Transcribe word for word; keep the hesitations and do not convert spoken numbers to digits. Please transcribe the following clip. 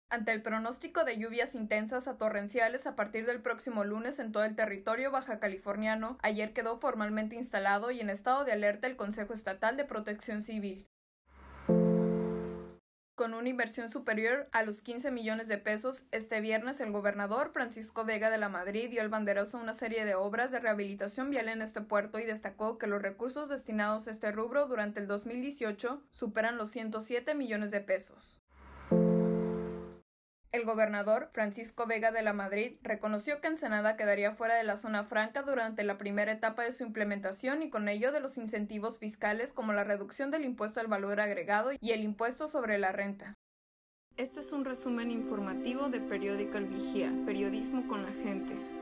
Ante el pronóstico de lluvias intensas a torrenciales a partir del próximo lunes en todo el territorio baja californiano, ayer quedó formalmente instalado y en estado de alerta el Consejo Estatal de Protección Civil. Con una inversión superior a los quince millones de pesos, este viernes el gobernador Francisco Vega de la Madrid dio el banderazo a una serie de obras de rehabilitación vial en este puerto y destacó que los recursos destinados a este rubro durante el dos mil dieciocho superan los ciento siete millones de pesos. El gobernador Francisco Vega de la Madrid reconoció que Ensenada quedaría fuera de la zona franca durante la primera etapa de su implementación y con ello de los incentivos fiscales como la reducción del impuesto al valor agregado y el impuesto sobre la renta. Este es un resumen informativo de Periódico El Vigía, periodismo con la gente.